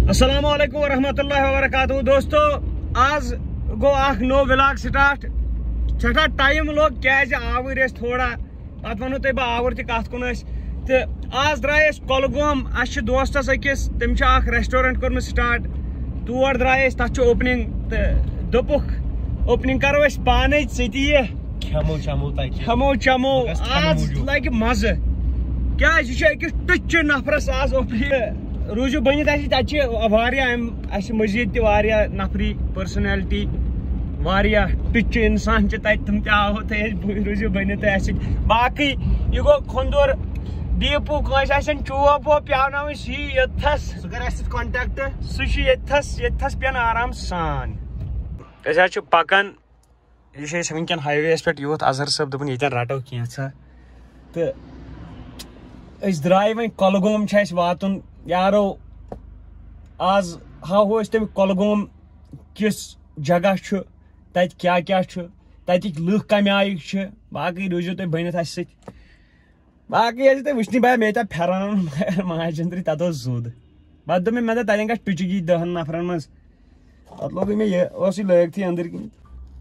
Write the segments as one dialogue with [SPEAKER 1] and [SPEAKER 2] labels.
[SPEAKER 1] السلام علیکم ورحمۃ اللہ وبرکاتہ دوستو آج گو اخ نو ولاگ سٹارٹ سٹھا ٹائم لوگ کیازِ آور اس تھوڑا پتہ ونو تہ بہ آور تہ کت کن تہ آج درائے اس کۄلگوم اس دوستس أکِس تم اخ ریسٹورنٹ کورمت سٹارٹ تور درائے تتھ اوپننگ تہ دوپُکھ اوپننگ کرو اس پانے ژٕ کھمو چمو آج لگہ مزٕ کیاز یہ أکِس ٹچہِ نفرس آز اوپننگ روزو بنت تتہ مزید تہ نفری پرسنیلٹی ٹچہِ انسان تم تہ آو روزو بنت باقی یہ گو کھندور ڈیپو کٲنٛسہِ آسن چوب ووب پیاوناوٕنۍ سُہ یی یوٚتتھس سُہ کر اسہِ کانٹیکٹ سُہ چھُ ییٚتتھس پٮ۪ن آرام سان أسۍ حظ چھِ پکان یہ چھِ أسۍ وٕنکٮ۪ن ہاے وییس پٮ۪ٹھ یوت اظہر صٲب دوٚپُن ییٚتٮ۪ن رٹو کینٛژھا تہٕ أسۍ درٛاے وۄنۍ کۄلگوم چھُ اَسہِ واتُن یارو آز ہاوو أسۍ تَمہِ کۄلگوم کِس جگہ چھُ تتہِ کیاہ کیاہ چھُ تتِکۍ لُکھ کمہِ آیِکۍ چھِ باقٕے روٗزِو تُہۍ بٔنِتھ اسہِ سۭتۍ باقٕے ٲسِو تُہۍ وٕچھنٕے بیا مےٚ تہِ پھیرن مگر ماجہِ ہٕنٛدرٕے تتھ اوس زوٚد پتہٕ دوٚپ مےٚ دوٚپ تتٮ۪ن گژھِ ٹُچگی 10 نفرن منٛز پتہٕ لوگُے مےٚ یہِ اوس یہِ لٲگتھٕے أنٛدٕرۍ کِنۍ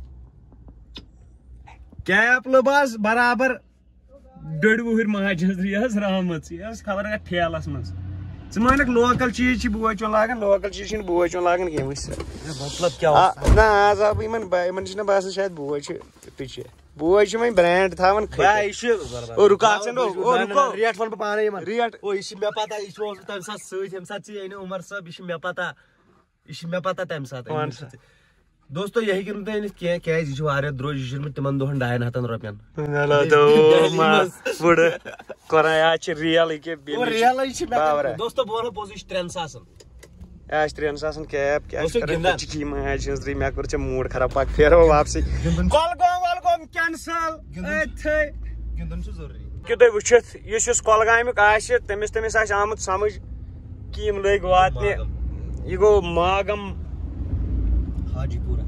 [SPEAKER 1] کیپ لوٚب آز برابر 1.5 وُہٕرۍ ماجہِ ہٕنٛزرٕے یہِ ٲس رٲومٕژ یہِ ٲس خبر کتھ ٹھیلس منٛز ژٕ مٲنکھ لوکل چیٖز چھِ بوے چون لاگان لوکل چیٖز چھِنہٕ بوے چون لاگان کینٛہہ وٕچھ مطلب کیٛاہ نہ آز آو یِمن چھُنہٕ باسان شاید بوے چھِ ٹُچہِ بوے چھِ وۄنۍ برینڈ تھاوان
[SPEAKER 2] ریٹ ون بہٕ پانے یِمن ریٹ یہِ چھِ مےٚ پتہ یہِ چھُ تمہِ ساتہٕ سۭتۍ ییٚمہِ ساتہٕ ژٕ أنۍ عمر صٲب یہِ چھِ مےٚ پتہ تمہِ ساتہٕ دوستو یہِ ہیٚکِو نہٕ تُہۍ أنِتھ کینٛہہ کیازِ یہِ چھُ واریاہ درٛوٚج یہِ چھُ مےٚ تِمن دۄہن 200 رۄپین دوستو بہٕ ونہو پوٚز یہِ چھُ
[SPEAKER 1] 3,000 کیب ماجہِ ہٕنٛزرٕے مےٚ کوٚر ژےٚ موٗڈ خراب پک پھیرو واپسٕے کۄلگوم کینسل
[SPEAKER 2] گِنٛدُن چھُ ضروٗری
[SPEAKER 1] ہیٚکِو تُہۍ وٕچھِتھ یُس کۄلگامیُک آسہِ تٔمِس آسہِ آمُت سمجھ کہِ یِم لٔگۍ واتنہِ یہِ گوٚو ماگم
[SPEAKER 2] حاجی پورہ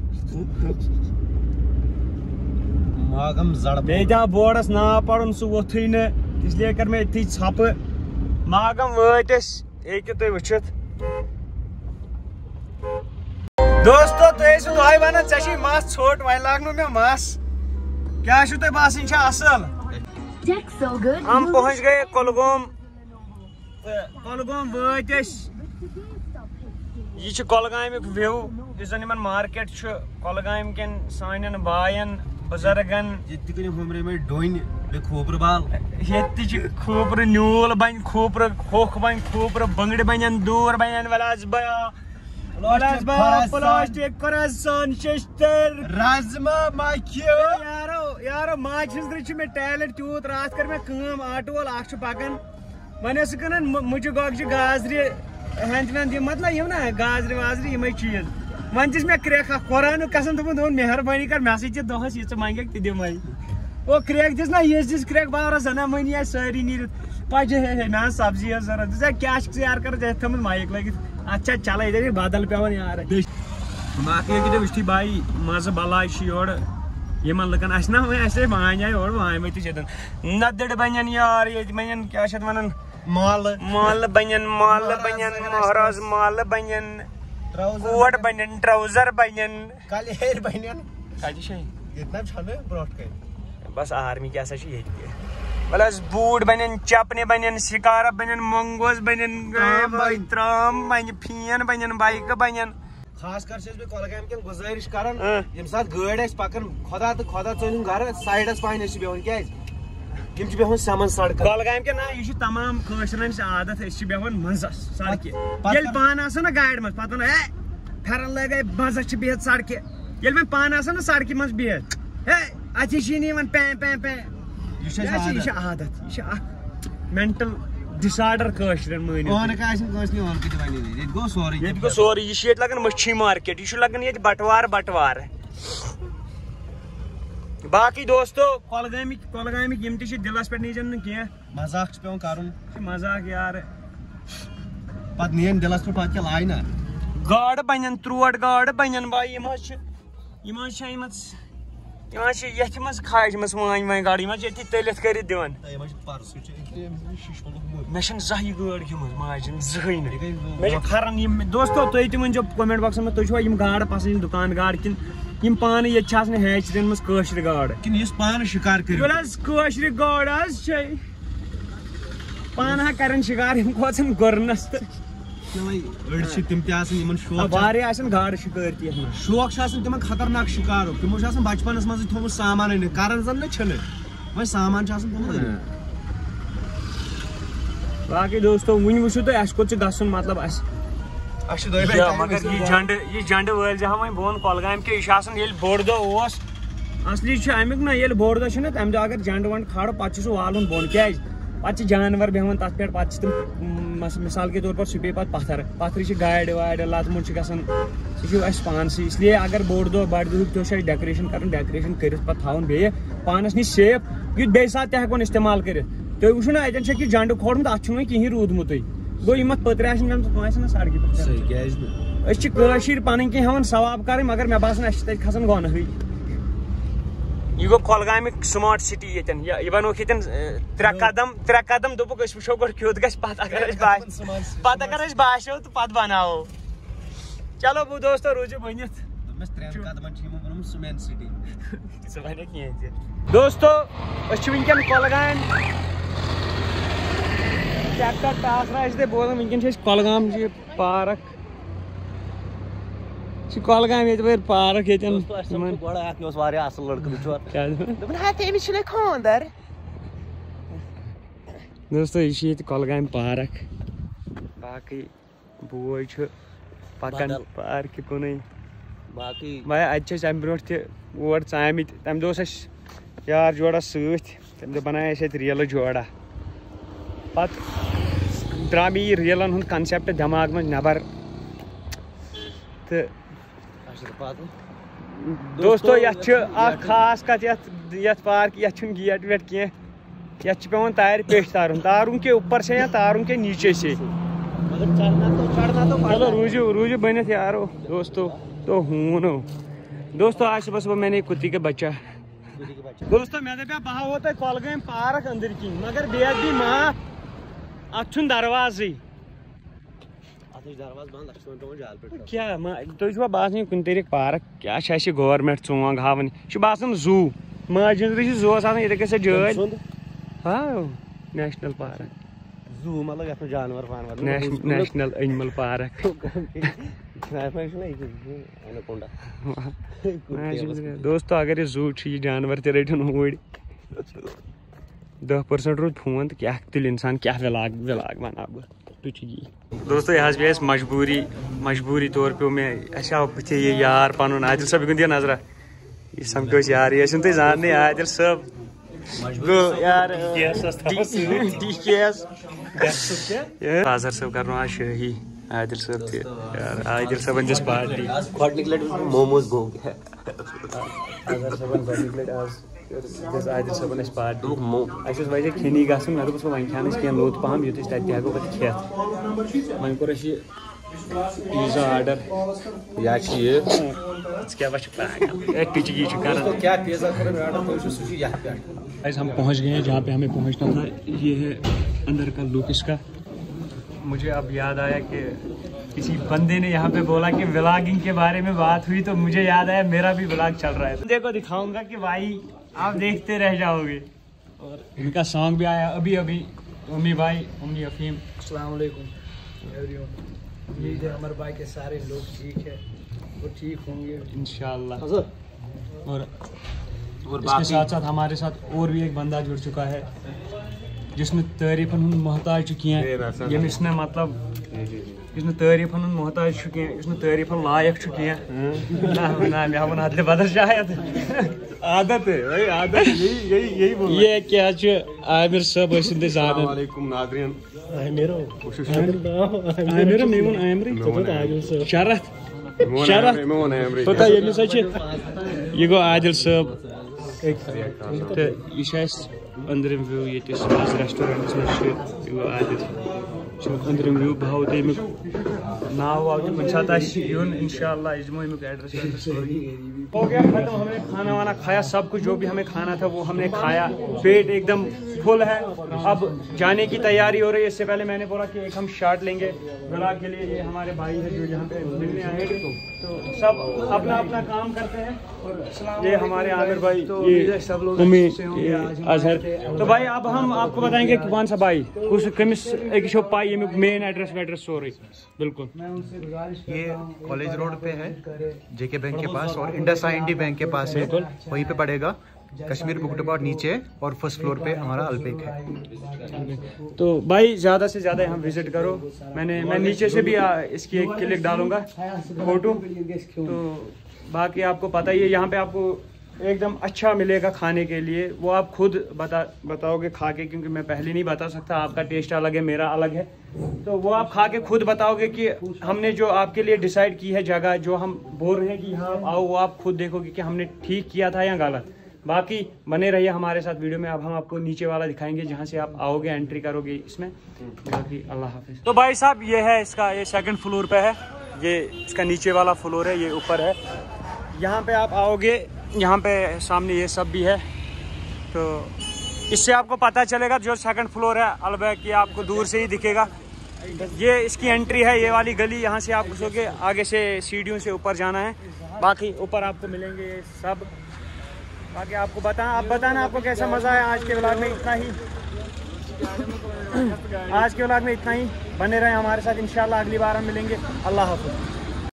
[SPEAKER 2] ماگم زڑ
[SPEAKER 1] بیٚیہِ تہِ آو بورڈس ناو پرُن سُہ ووٚتھٕے نہٕ اس لیے کٔر مےٚ أتھی ژھپہٕ ماگم وٲتۍ أسۍ ہیٚکِو تُہۍ وٕچھِتھ دوستو تُہۍ ٲسِو دۄہے ونان ژےٚ چھُے مس ژھوٚٹ وۄنۍ لاگنو مےٚ مس کیاہ چھُو تۄہہِ باسان یہِ چھا اصل ہم پہنچ گٔے کۄلگوم تہٕ کۄلگوم وٲتۍ أسۍ یہِ چھُ کۄلگامیُک وِو یُس زن یِمن مارکیٹ چھُ کۄلگامہِ کٮ۪ن سانٮ۪ن باین بُزرگن
[SPEAKER 2] ییٚتہِ تہِ کٕنِو ہُمرے ڈوٗنۍ بیٚیہِ کھوٗپرٕ بال
[SPEAKER 1] ییٚتہِ تہِ چھِ کھوٗپرٕ نیوٗل بنہِ کھوٗپرٕ ہوٚکھ بنہِ کھوٗپرٕ بٔنٛگرِ بنن دوٗر بنن پلاسٹِک کرٛزن شیشتٕر
[SPEAKER 2] رازما مکھِ
[SPEAKER 1] یارو ماجہِ ہٕنٛزرٕے چھُ مےٚ ٹیلنٹ تیوٗت راتھ کٔر مےٚ کٲم آٹوٗ وول اکھ چھُ پکان وۄنۍ ٲسۍ کٕنان مُجہِ گۄگجہِ گازرِ ہٮ۪نٛد وٮ۪نٛد یِم مطلب یِم نا گازرِ وازرِ یِمے چیٖز وۄنۍ دِژ مےٚ کرٛٮ۪کھ اکھ قۄرانُک قسم دوٚپُن مہربٲنی کر مےٚ سۭتۍ چھِ دۄہس یہِ ژٕ منٛگکھ تہِ دِمے کرٛٮ۪کھ دِژ نا یِژھ دِژ کرٛٮ۪کھ باورا زنا مٔنی آسہِ سٲری نیٖرِتھ پجہِ ہے مےٚ ٲس سبزی ٲس ضروٗرت دِژ کیٛاہ چھُکھ ژٕ یار کران ژےٚ تھٲومٕژ مایِک لٲگِتھ اتھ چھا چلان ییٚتہِ بدل پیوان یار باقٕے ہیٚکِو تُہۍ وٕچھتھٕے بایی مزٕ بلاے چھِ یورٕ یِمن لُکن اسہِ نا وۄنۍ اَسے وانہِ آیہِ اورٕ وانہِ مٔتِس ییٚتٮ۪ن ندٕر بنن یار ییٚتہِ بنن کیٛاہ چھِ اتھ ونان مالہٕ بنن مہراز مالہٕ بنن کوٹ بنن ٹراوزر بنن کتہِ چھِ بس آرمی کیٛاہ سا چھِ ییٚتہِ تہِ وَلہٕ حظ بوٗٹھ بنن چپنہِ بنن سِکارف بنن مونگوز بنن ترام بنہِ فین بنن بایکہٕ بنن
[SPEAKER 2] خاص کر چھِ أسۍ بیٚیہِ کۄلگامہِ کٮ۪ن گُزٲرِش کران ییٚمہِ ساتہٕ گٲڑۍ آسہِ پکان خۄدا تہٕ خۄدا ژٲنِن گرٕ سایڈس پہن ٲسِو بیٚہوان کیٛازِ یِم چھِ بیٚہوان سیمن سڑکن
[SPEAKER 1] کۄلگامہِ کٮ۪ن نا یہِ چھُ تمام کٲشرٮ۪ن ہٕنٛز عادت أسۍ چھِ بیٚہوان منٛزس سڑکہِ ییٚلہِ پانہٕ آسان نا گاڑِ منٛز پتہٕ ونان ہے پھیرن لگٲے منٛزس چھِ بِہِتھ سڑکہِ ییٚلہِ وۄنۍ پانہٕ آسان نا سڑکہِ منٛز بِہِتھ ہے اتھی چھِی نہٕ یِوان پے یہِ چھِ عادت یہِ چھِ اکھ مینٹل ڈِس آرڈر کٲشرٮ۪ن مٲنِو
[SPEAKER 2] ییٚتہِ گوٚو
[SPEAKER 1] سورُے یہِ چھُ ییٚتہِ لگان مٔچھی مارکیٹ یہِ چھُ لگان ییٚتہِ بٹوار باقٕے دوستو کۄلگامِکۍ یِم تہِ چھِ دِلس پٮ۪ٹھ نیٖزٮ۪ن نہٕ کینٛہہ
[SPEAKER 2] مزاق چھُ پیوان کرُن
[SPEAKER 1] یہِ چھُ مزاق یار
[SPEAKER 2] پتہٕ نِیَن دِلس پٮ۪ٹھ پتہٕ کیٛاہ لاے نا
[SPEAKER 1] گاڈٕ بنن 3 گاڈٕ بنن باے یِم حظ چھِ آمٕژ یہ کھاج مس وان وان گاڑی مز یہ تلت کر دان مے زہ یہ گاڑ گمت ماجن زہین مے کھران دوستو تھی تہ ونجو کومنٹ باکس میں تھی چھوا یم گاڑ پسند دکان گاڑ کن یم پانے یہ ہیچرین مز کاشر گاڑ
[SPEAKER 2] کن اس پان شکار کر
[SPEAKER 1] کاشر گاڑ پانہ کرن شکار یم کھوژن گرنس
[SPEAKER 2] اڑ تم تم شوق
[SPEAKER 1] گاڑ شکار تھی
[SPEAKER 2] شوق تم خطرناک شکارو تمو بچپنس مز تھومت سامان انت کران زن نا وی سامان تم
[SPEAKER 1] باقی دوستو ون وچھو تھی اس کوت گھن مطلب مگر یہ جنڈ ول جہاں وی بون کولگام کہ یہ بوڑ دہ اصلی امیک نا یل بوڑ دہ تمہ دہ اگر جنڈ ونڈ کھڑ پہ سہ والن بون کی پتہ جانور بیہوان تک پہ پتہ تم مثال کے طور پر سہ پی پتہ پتھر گاڑ واڑ لت مٹ گھان سہ اس پانسی اس لیے اگر بوڑ دہ بڑ دہ تھی ڈیکوریشن کرن ڈیکوریشن کرت پتہ تھاون بیٚیہِ پانس نش سیف یہ بیٚیہِ ساتہٕ تہِ ہیٚکون استعمال کرت تُہۍ وٕچھو نا اتٮ۪ن چھُ جنڈ کھولمُت اتھ چھُنہٕ وۄنۍ کِہیٖنۍ روٗدمُتٕے گوٚو یِم اتھ پٔترِ آسن گٔمژٕ تِم آسن سڑکہِ پٮ۪ٹھ أسۍ چھِ کٲشِرۍ پنٕنۍ کینٛہہ ہٮ۪وان ثواب کرٕنۍ مگر مےٚ باسان اَسہِ چھِ تتہِ کھسان گۄنہٕے یہ گو کۄلگامیُک سمارٹ سٹی یتن یہ بنوک یتن ترٛےٚ قدم دوٚپُکھ أسۍ وٕچھو گۄڈٕ کیُتھ گژھِ پتہٕ اگر اَسہِ باسیو تہٕ پتہٕ بناوو چلو بہٕ دوستو روٗزِو بٔنِتھ دوستو أسۍ چھِ وٕنکٮ۪ن کۄلگامہِ ٹریکٹر ٹاسرا آسہِ تۄہہِ بوزان وٕنکٮ۪ن چھِ أسۍ کۄلگامچہِ پارک کۄلگام ییٚتہِ پارک ییٚتٮ۪ن دوستو یہ ییٚتہِ کۄلگامہِ پارک باقٕے بوے چھُ پکان پارکہِ کُنُے باقٕے اتہِ چھِ أسۍ امہِ برونٛٹھ تہِ اور ژامٕتۍ تمہِ دۄہ اوس اسہِ یار جورا سۭتۍ تمہِ دۄہ بنایے اسہِ اتہِ ریلہٕ جورا پتہٕ درٛاو مےٚ یہِ ریلن ہُنٛد کنسیپٹ دٮ۪ماغ منٛز نٮ۪بر تہٕ دوستو یتھ چھِ اکھ خاص کتھ یتھ پارکہِ یتھ چھُنہٕ گیٹ ویٹ کینٛہہ یتھ چھُ پیوان تارِ پیٚٹھۍ تارُن کے اوپر سے یا تارُن کے نیچے سے چلو روٗزِو بٔنِتھ یارو دوستو تو ہوں دوستو آج صبح صبح میں نے کتی کا بچہ دوستو میں دپیا بہا ووت تۄہہِ کۄلگامہِ پارک أنٛدٕرۍ کِنۍ مگر بیٚیہِ دی معاف اتھ چھُنہٕ دروازٕے کیا تُہۍ چھُوا باسان یہِ کُنہِ طریٖقہٕ پارک کیٛاہ چھِ اَسہِ گورمینٹ ژونٛگ ہاوان یہِ چھُ باسان زوٗ ماجہِ ہٕنٛزرٕے چھِ زوٗوس آسان ییٚتہِ گژھِ جٲلۍ ہاو نیشنل پارک
[SPEAKER 2] زوٗ مطلب یتھ منٛز جانور وانور
[SPEAKER 1] نیشنل اینمل پارک دوستو اگر یہ زوٗ چھُ یہِ جانور تہِ رٔٹِن اوٗرۍ 10% روٗد فون تہٕ کیٛاہ تُلہِ انسان کیٛاہ وِلاگ بناو بہٕ دوستو یہ بھی اَسہِ مجبوٗری طور پیو مےٚ اَسہِ آو بٕتھِ یہِ یار پنُن عادل صٲب یہِ دِیِو نظرا یہِ سمکھیو أسۍ یار یہِ ٲسِو تُہۍ زاننٕے عادل صٲب گوٚو یار ڈی کے ایس فاضر صٲب کرنو آز شٲہی عادل صٲب تہِ یار عادل صٲبن دِژ پارٹی
[SPEAKER 2] گۄڈنِکۍ لٹہِ موموز گوٚو
[SPEAKER 1] فاضر صٲبن گۄڈنِکۍ لٹہِ آز دِژ عادل صٲبن اَسہِ پارٹی اَسہِ اوس وجہ کھٮ۪نی گژھُن مےٚ دوٚپُس وۄنۍ کھٮ۪نہٕ أسۍ کینٛہہ لوٚت پہم یُتھ أسۍ تتہِ تہِ ہٮ۪کو پتہٕ کھٮ۪تھ وۄنۍ کوٚر اَسہِ یہِ پیٖزا آرڈر
[SPEAKER 2] یا چھِ یہِ
[SPEAKER 1] ژٕ کیٛاہ چھُکھ پاگل ٹِچگی چھُ کران
[SPEAKER 2] کیا پیزا کوٚر مےٚ آرڈر تُہۍ وٕچھِو سُہ چھُ یتھ پٮ۪ٹھ
[SPEAKER 1] ہم پہنچ گئے ہیں جہاں پہ ہمیں پہنچنا تھا یہ ہے اندر کا لک اس کا مجھے اب یاد آیا کہ کسی بندے نے یہاں پہ بولا کہ ولاگنگ کے بارے میں بات ہوئی تو مجھے یاد آیا میرا بھی ولاگ چل رہا ہے بندے کو دکھاؤں گا کہ بھائی آپ دیکھتے رہ جاؤ گے اور ان کا سانگ بھی آیا ابھی امی بھائی امی افیم
[SPEAKER 3] السلام علیکم امید ہے عمر بھائی کے سارے لوگ ٹھیک ہے وہ ٹھیک ہوں گے انشاءاللہ
[SPEAKER 1] اور اس کے ساتھ ساتھ ہمارے ساتھ اور بھی ایک بندہ جڑ چکا ہے جس نے تعریفن ہند محتاج کینٛہہ ییٚمِس نہٕ مطلب یُس نہٕ تعریفن ہند محتاج چھُ کینٛہہ یُس نہٕ تعریفن لایق چھُ کینٛہہ نہ مےٚ ووٚن عادلہِ بدل شاید
[SPEAKER 2] عادت ہے عادت یہی
[SPEAKER 1] یہ کیا چھُ عامر صٲب ٲسِن تُہۍ زانان
[SPEAKER 2] السلام علیکم ناظریٖن
[SPEAKER 1] شرط پتہ ییٚمِس حظ چھِ یہِ گوٚو عادل صٲب تہٕ یہِ چھِ اَسہِ أنٛدرِم وِو ییٚتہِ أسۍ ریسٹورنٹس منٛز چھِ یہِ گوٚو عادل अंदर व्यू भाव तमिक नाव वाव कुछ सात यून इंशाल्लाह एड्रेस हो गया खत्म। हमने खाना वाना खाया, सब कुछ जो भी हमें खाना था वो हमने खाया, पेट एकदम फुल है। अब जाने की तैयारी हो रही है। इससे पहले मैंने बोला कि एक हम शॉट लेंगे व्लॉग के लिए। ये हमारे भाई है जो यहाँ पे मिलने आए, तो सब अपना अपना काम करते हैं। ये हमारे आमिर भाई, ये सब लोग अजहर। तो भाई अब हम आपको बताएंगे कि कौन सा भाई उस कमिस एक शो पाई ये मेन एड्रेस वेड्रेस सॉरी बिल्कुल।
[SPEAKER 4] ये कॉलेज रोड पे है, जेके बैंक के पास, और इंडसइंड बैंक के पास है, वहीं पे पड़ेगा। कश्मीर बुक डिपो नीचे और फर्स्ट फ्लोर पे हमारा अल्पेक है।
[SPEAKER 1] तो भाई ज़्यादा से ज़्यादा यहाँ विजिट करो। मैं नीचे से भी इसकी एक क्लिक डालूंगा फोटो। तो बाकी आपको पता ही है, यहाँ पे आपको एकदम अच्छा मिलेगा खाने के लिए। वो आप खुद बताओगे खा के, क्योंकि मैं पहले नहीं बता सकता। आपका टेस्ट अलग है, मेरा अलग है। तो वो आप खा के खुद बताओगे कि हमने जो आपके लिए डिसाइड की है जगह, जो हम बोल रहे हैं कि यहाँ आओ, वो आप खुद देखोगे कि हमने ठीक किया था या गलत। बाकी बने रहिए हमारे साथ वीडियो में। अब हम आपको नीचे वाला दिखाएंगे जहाँ से आप आओगे, एंट्री करोगे इसमें। बाकी अल्लाह हाफिज। तो भाई साहब ये है इसका, ये सेकंड फ्लोर पे है, ये इसका नीचे वाला फ्लोर है, ये ऊपर है। यहाँ पे आप आओगे, यहाँ पे सामने ये सब भी है। तो इससे आपको पता चलेगा जो सेकंड फ्लोर है अलबैक, ये आपको दूर से ही दिखेगा। ये इसकी एंट्री है, ये वाली गली। यहाँ से आप घुसोगे, आगे से सीढ़ियों से ऊपर जाना है। बाकी ऊपर आपको मिलेंगे ये सब। बाकी आपको बताना आपको कैसा मज़ा है। आज के व्लॉग में इतना ही, आज के व्लॉग में इतना ही। बने रहे हमारे साथ, इंशाल्लाह अगली बार हम मिलेंगे। अल्लाह हाफ़िज़।